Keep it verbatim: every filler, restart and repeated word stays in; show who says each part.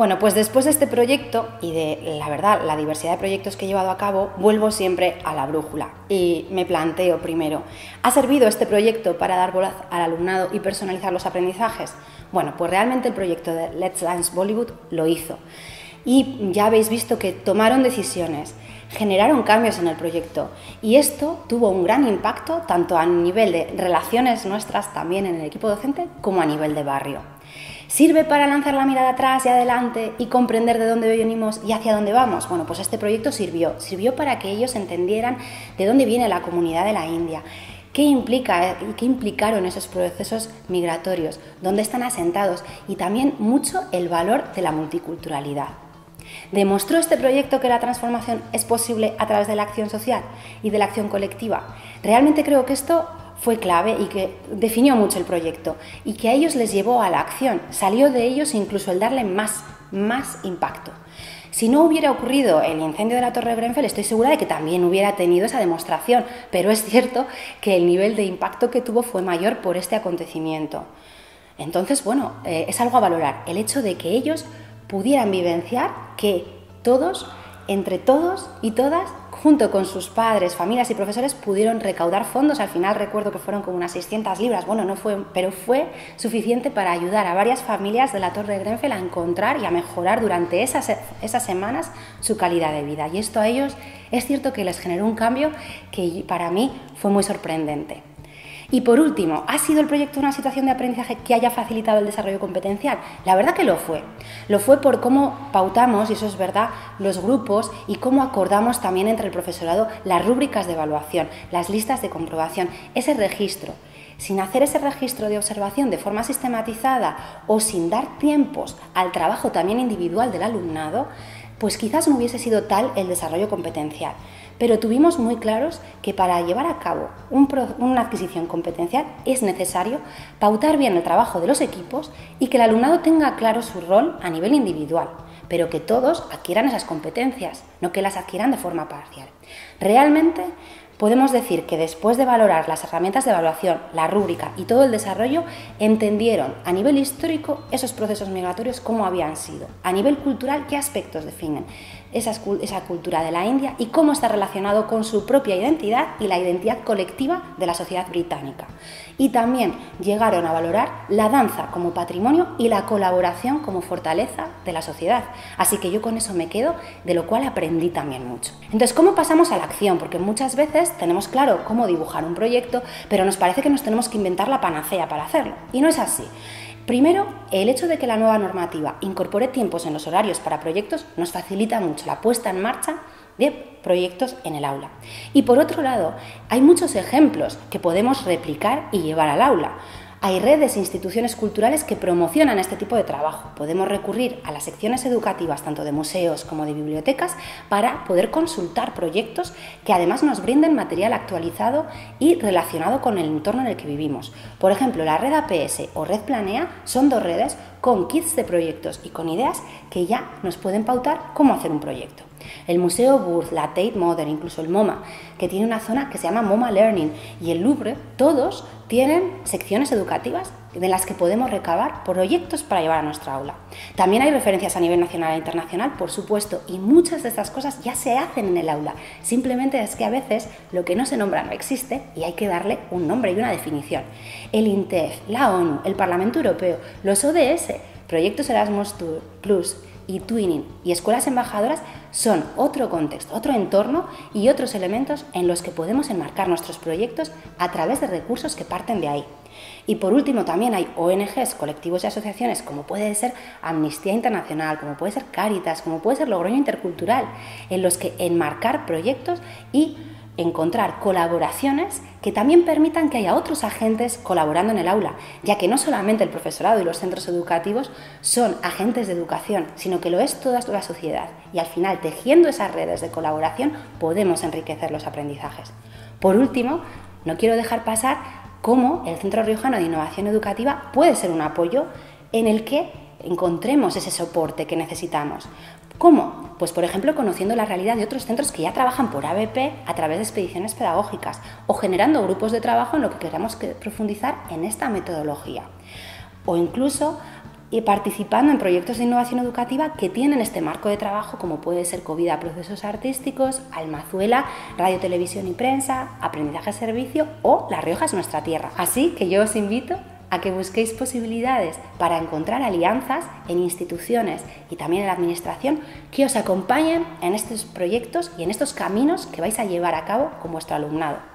Speaker 1: Bueno, pues después de este proyecto y de, la verdad, la diversidad de proyectos que he llevado a cabo, vuelvo siempre a la brújula y me planteo primero, ¿ha servido este proyecto para dar voz al alumnado y personalizar los aprendizajes? Bueno, pues realmente el proyecto de Let's Dance Bollywood lo hizo y ya habéis visto que tomaron decisiones, generaron cambios en el proyecto y esto tuvo un gran impacto tanto a nivel de relaciones nuestras también en el equipo docente como a nivel de barrio. ¿Sirve para lanzar la mirada atrás y adelante y comprender de dónde venimos y hacia dónde vamos? Bueno, pues este proyecto sirvió, sirvió para que ellos entendieran de dónde viene la comunidad de la India, qué implica y qué implicaron esos procesos migratorios, dónde están asentados y también mucho el valor de la multiculturalidad. ¿Demostró este proyecto que la transformación es posible a través de la acción social y de la acción colectiva? Realmente creo que esto fue clave y que definió mucho el proyecto y que a ellos les llevó a la acción. Salió de ellos incluso el darle más, más impacto. Si no hubiera ocurrido el incendio de la Torre Grenfell, estoy segura de que también hubiera tenido esa demostración, pero es cierto que el nivel de impacto que tuvo fue mayor por este acontecimiento. Entonces, bueno, eh, es algo a valorar, el hecho de que ellos pudieran vivenciar que todos, entre todos y todas, junto con sus padres, familias y profesores, pudieron recaudar fondos. Al final recuerdo que fueron como unas seiscientas libras, bueno, no fue, pero fue suficiente para ayudar a varias familias de la Torre Grenfell a encontrar y a mejorar durante esas, esas semanas su calidad de vida. Y esto a ellos es cierto que les generó un cambio que para mí fue muy sorprendente. Y por último, ¿ha sido el proyecto una situación de aprendizaje que haya facilitado el desarrollo competencial? La verdad que lo fue. Lo fue por cómo pautamos, y eso es verdad, los grupos y cómo acordamos también entre el profesorado las rúbricas de evaluación, las listas de comprobación, ese registro. Sin hacer ese registro de observación de forma sistematizada o sin dar tiempos al trabajo también individual del alumnado, pues quizás no hubiese sido tal el desarrollo competencial. Pero tuvimos muy claros que para llevar a cabo un pro, una adquisición competencial es necesario pautar bien el trabajo de los equipos y que el alumnado tenga claro su rol a nivel individual, pero que todos adquieran esas competencias, no que las adquieran de forma parcial. Realmente podemos decir que después de valorar las herramientas de evaluación, la rúbrica y todo el desarrollo, entendieron a nivel histórico esos procesos migratorios cómo habían sido, a nivel cultural qué aspectos definen esa, esa cultura de la India y cómo está relacionado con su propia identidad y la identidad colectiva de la sociedad británica. Y también llegaron a valorar la danza como patrimonio y la colaboración como fortaleza de la sociedad. Así que yo con eso me quedo, de lo cual aprendí también mucho. Entonces, ¿cómo pasamos a la acción? Porque muchas veces tenemos claro cómo dibujar un proyecto, pero nos parece que nos tenemos que inventar la panacea para hacerlo. Y no es así. Primero, el hecho de que la nueva normativa incorpore tiempos en los horarios para proyectos nos facilita mucho la puesta en marcha de proyectos en el aula. Y por otro lado, hay muchos ejemplos que podemos replicar y llevar al aula. Hay redes e instituciones culturales que promocionan este tipo de trabajo. Podemos recurrir a las secciones educativas, tanto de museos como de bibliotecas, para poder consultar proyectos que además nos brinden material actualizado y relacionado con el entorno en el que vivimos. Por ejemplo, la red A P S o red Planea son dos redes con kits de proyectos y con ideas que ya nos pueden pautar cómo hacer un proyecto. El Museo Burr, la Tate Modern, incluso el MoMA, que tiene una zona que se llama MoMA Learning, y el Louvre, todos tienen secciones educativas de las que podemos recabar proyectos para llevar a nuestra aula. También hay referencias a nivel nacional e internacional, por supuesto, y muchas de estas cosas ya se hacen en el aula. Simplemente es que a veces lo que no se nombra no existe y hay que darle un nombre y una definición. El INTEF, la ONU, el Parlamento Europeo, los O D S, proyectos Erasmus Plus y Twinning y escuelas embajadoras son otro contexto, otro entorno y otros elementos en los que podemos enmarcar nuestros proyectos a través de recursos que parten de ahí. Y por último también hay O N Ges, colectivos y asociaciones como puede ser Amnistía Internacional, como puede ser Cáritas, como puede ser Logroño Intercultural, en los que enmarcar proyectos y encontrar colaboraciones que también permitan que haya otros agentes colaborando en el aula, ya que no solamente el profesorado y los centros educativos son agentes de educación, sino que lo es toda la sociedad. Y al final, tejiendo esas redes de colaboración, podemos enriquecer los aprendizajes. Por último, no quiero dejar pasar cómo el Centro Riojano de Innovación Educativa puede ser un apoyo en el que encontremos ese soporte que necesitamos. ¿Cómo? Pues, por ejemplo, conociendo la realidad de otros centros que ya trabajan por A B P a través de expediciones pedagógicas o generando grupos de trabajo en lo que queramos profundizar en esta metodología. O incluso y participando en proyectos de innovación educativa que tienen este marco de trabajo, como puede ser Covida Procesos Artísticos, Almazuela, Radio, Televisión y Prensa, Aprendizaje Servicio o La Rioja es nuestra tierra. Así que yo os invito a que busquéis posibilidades para encontrar alianzas en instituciones y también en la administración que os acompañen en estos proyectos y en estos caminos que vais a llevar a cabo con vuestro alumnado.